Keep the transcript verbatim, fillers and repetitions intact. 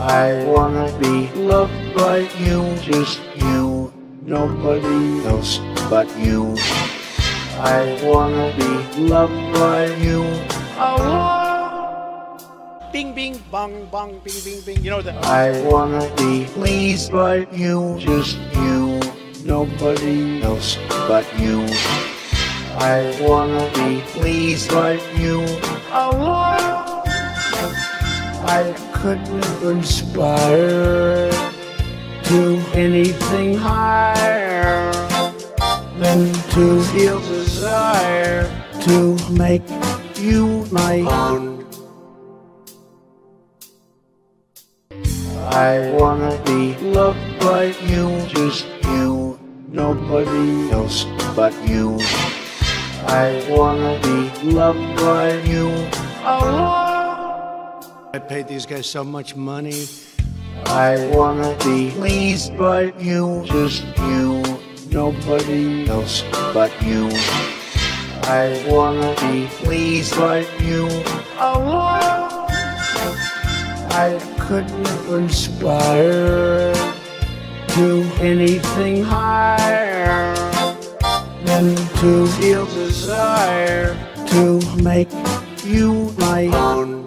I wanna be loved by you, just you, nobody else but you. I wanna be loved by you. Oh, Bing, bing, bong, bong, bing, bing, bing. You know that. I wanna be pleased by you, just you, nobody else but you. I wanna be pleased by you. Oh, I couldn't aspire to anything higher than to feel desire to make you my own. I wanna be loved by you, just you, nobody else but you. I wanna be loved by you. Oh, I paid these guys so much money. I wanna be pleased by you, just you, nobody else but you. I wanna be pleased by you. Oh, I couldn't aspire to anything higher than to feel desire to make you my own.